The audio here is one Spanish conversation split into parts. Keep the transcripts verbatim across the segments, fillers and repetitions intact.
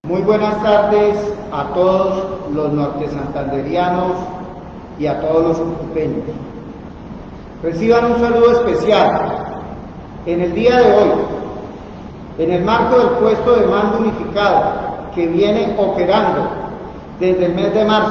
Muy buenas tardes a todos los nortesantanderianos y a todos los cucupeños. Reciban un saludo especial en el día de hoy, en el marco del puesto de mando unificado que viene operando desde el mes de marzo,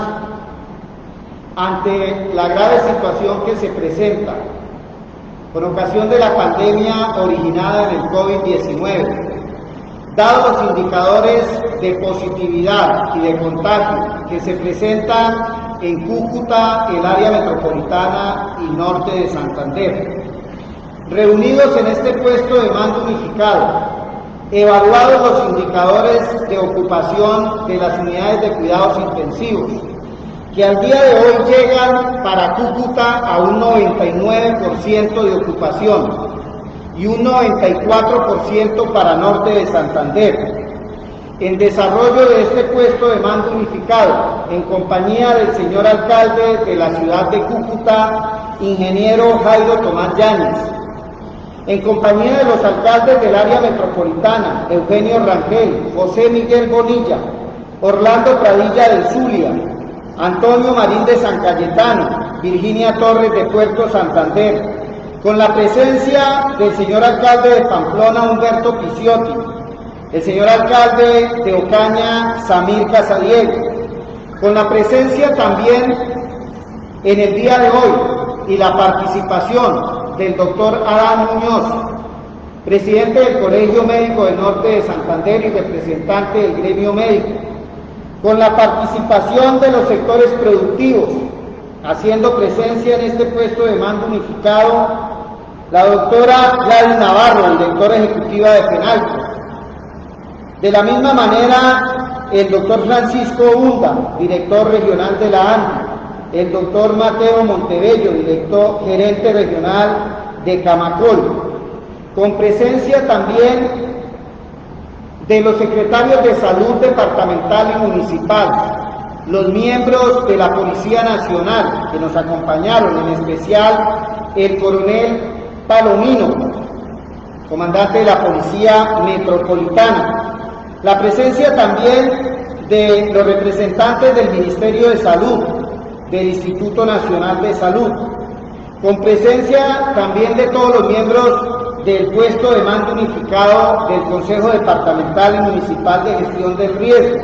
ante la grave situación que se presenta con ocasión de la pandemia originada en el COVID diecinueve, dados los indicadores de positividad y de contagio que se presentan en Cúcuta, el área metropolitana y norte de Santander. Reunidos en este puesto de mando unificado, evaluados los indicadores de ocupación de las unidades de cuidados intensivos, que al día de hoy llegan para Cúcuta a un noventa y nueve por ciento de ocupación y un noventa y cuatro por ciento para norte de Santander. En desarrollo de este puesto de mando unificado, en compañía del señor alcalde de la ciudad de Cúcuta, ingeniero Jairo Tomás Yáñez, en compañía de los alcaldes del área metropolitana, Eugenio Rangel, José Miguel Bonilla, Orlando Pradilla del Zulia, Antonio Marín de San Cayetano, Virginia Torres de Puerto Santander, con la presencia del señor alcalde de Pamplona, Humberto Picciotti, el señor alcalde de Ocaña, Samir Casadiego, con la presencia también en el día de hoy y la participación del doctor Adán Muñoz, presidente del Colegio Médico del Norte de Santander y representante del gremio médico, con la participación de los sectores productivos, haciendo presencia en este puesto de mando unificado la doctora Gladys Navarro, directora ejecutiva de FENALCO. De la misma manera, el doctor Francisco Hunda, director regional de la ANDI, el doctor Mateo Montebello, director gerente regional de Camacol, con presencia también de los secretarios de salud departamental y municipal, los miembros de la Policía Nacional que nos acompañaron, en especial el coronel Palomino, comandante de la Policía Metropolitana, la presencia también de los representantes del Ministerio de Salud, del Instituto Nacional de Salud, con presencia también de todos los miembros del puesto de mando unificado del Consejo Departamental y Municipal de Gestión del Riesgo,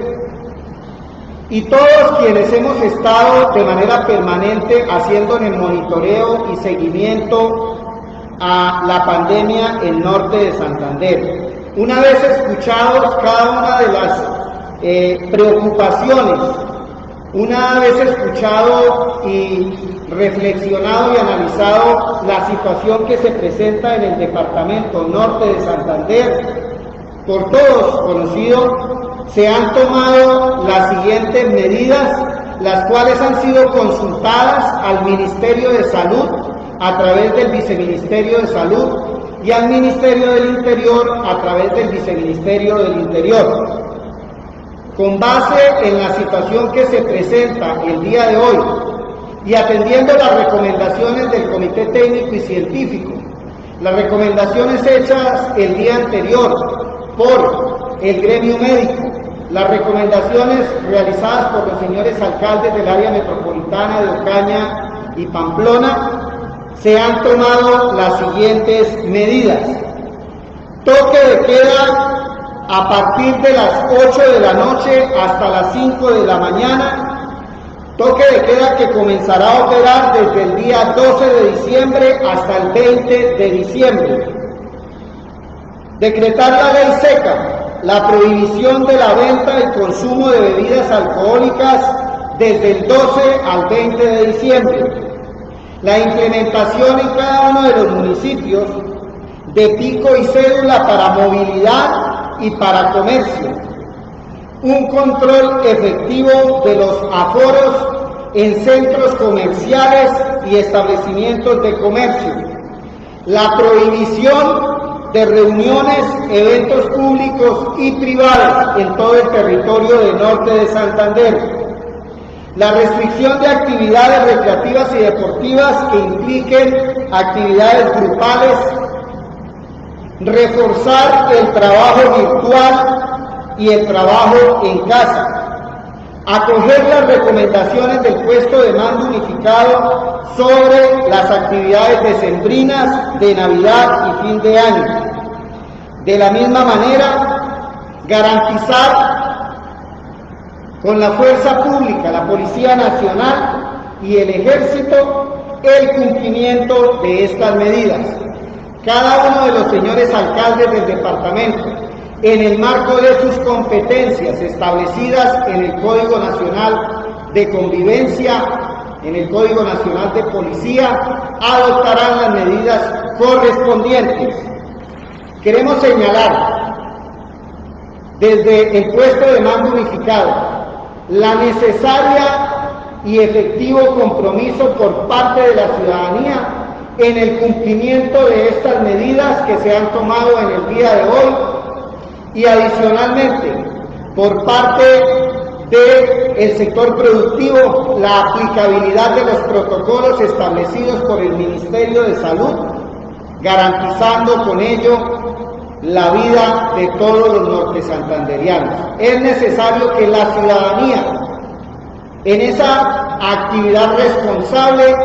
y todos quienes hemos estado de manera permanente haciendo el monitoreo y seguimiento a la pandemia en norte de Santander. Una vez escuchados cada una de las eh, preocupaciones, una vez escuchado y reflexionado y analizado la situación que se presenta en el departamento norte de Santander, por todos conocido, se han tomado las siguientes medidas, las cuales han sido consultadas al Ministerio de Salud a través del Viceministerio de Salud y al Ministerio del Interior a través del Viceministerio del Interior. Con base en la situación que se presenta el día de hoy y atendiendo las recomendaciones del Comité Técnico y Científico, las recomendaciones hechas el día anterior por el gremio médico, las recomendaciones realizadas por los señores alcaldes del área metropolitana de Ocaña y Pamplona, se han tomado las siguientes medidas. Toque de queda a partir de las ocho de la noche hasta las cinco de la mañana, toque de queda que comenzará a operar desde el día doce de diciembre hasta el veinte de diciembre. Decretar la ley seca, la prohibición de la venta y consumo de bebidas alcohólicas desde el doce al veinte de diciembre. La implementación en cada uno de los municipios de pico y cédula para movilidad y para comercio. Un control efectivo de los aforos en centros comerciales y establecimientos de comercio. La prohibición de reuniones, eventos públicos y privados en todo el territorio del norte de Santander. La restricción de actividades recreativas y deportivas que impliquen actividades grupales, reforzar el trabajo virtual y el trabajo en casa. Acoger las recomendaciones del puesto de mando unificado sobre las actividades decembrinas de Navidad y fin de año. De la misma manera, garantizar con la fuerza pública, la Policía Nacional y el Ejército, el cumplimiento de estas medidas. Cada uno de los señores alcaldes del departamento, en el marco de sus competencias establecidas en el Código Nacional de Convivencia, en el Código Nacional de Policía, adoptarán las medidas correspondientes. Queremos señalar desde el puesto de mando unificado la necesaria y efectivo compromiso por parte de la ciudadanía en el cumplimiento de estas medidas que se han tomado en el día de hoy, y adicionalmente por parte del sector productivo la aplicabilidad de los protocolos establecidos por el Ministerio de Salud, garantizando con ello la vida de todos los nortesantanderianos. Es necesario que la ciudadanía, en esa actividad responsable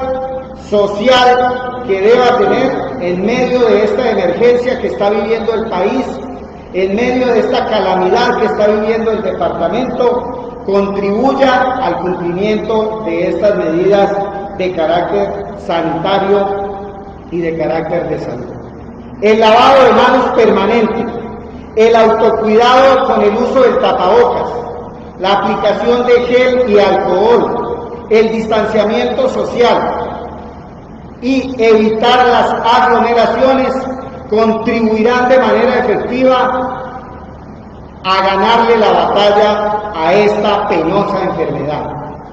social que deba tener en medio de esta emergencia que está viviendo el país, en medio de esta calamidad que está viviendo el departamento, contribuya al cumplimiento de estas medidas de carácter sanitario y de carácter de salud. El lavado de manos permanente, el autocuidado con el uso del tapabocas, la aplicación de gel y alcohol, el distanciamiento social y evitar las aglomeraciones contribuirán de manera efectiva a ganarle la batalla a esta penosa enfermedad.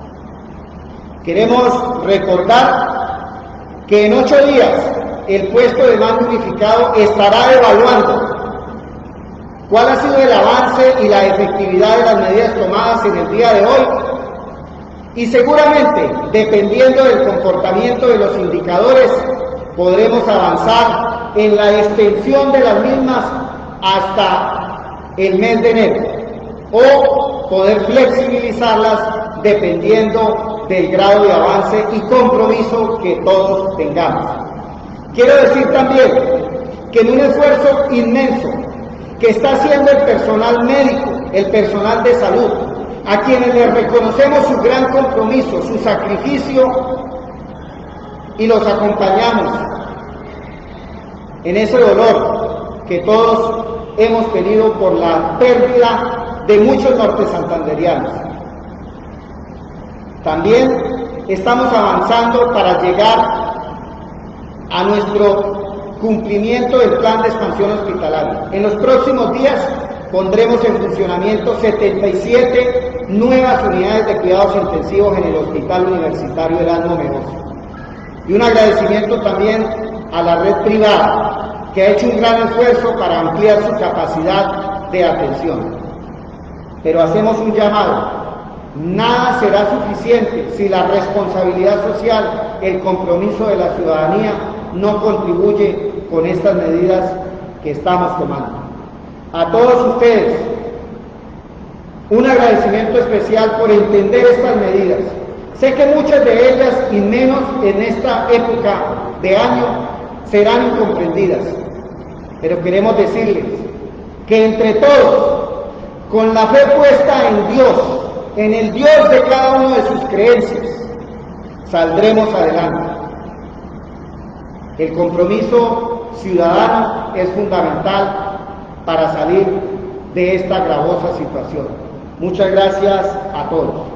Queremos recordar que en ocho días el puesto de mando unificado estará evaluando cuál ha sido el avance y la efectividad de las medidas tomadas en el día de hoy, y seguramente, dependiendo del comportamiento de los indicadores, podremos avanzar en la extensión de las mismas hasta el mes de enero, o poder flexibilizarlas dependiendo del grado de avance y compromiso que todos tengamos. Quiero decir también que en un esfuerzo inmenso que está haciendo el personal médico, el personal de salud, a quienes les reconocemos su gran compromiso, su sacrificio, y los acompañamos en ese dolor que todos hemos tenido por la pérdida de muchos nortesantanderianos. También estamos avanzando para llegar a nuestro cumplimiento del plan de expansión hospitalaria. En los próximos días pondremos en funcionamiento setenta y siete nuevas unidades de cuidados intensivos en el Hospital Universitario Erasmo Meroso. Y un agradecimiento también a la red privada, que ha hecho un gran esfuerzo para ampliar su capacidad de atención. Pero hacemos un llamado: nada será suficiente si la responsabilidad social, el compromiso de la ciudadanía no contribuye con estas medidas que estamos tomando. A todos ustedes, un agradecimiento especial por entender estas medidas. Sé que muchas de ellas, y menos en esta época de año, serán incomprendidas, pero queremos decirles que entre todos, con la fe puesta en Dios, en el Dios de cada uno de sus creencias, saldremos adelante. El compromiso ciudadano es fundamental para salir de esta gravosa situación. Muchas gracias a todos.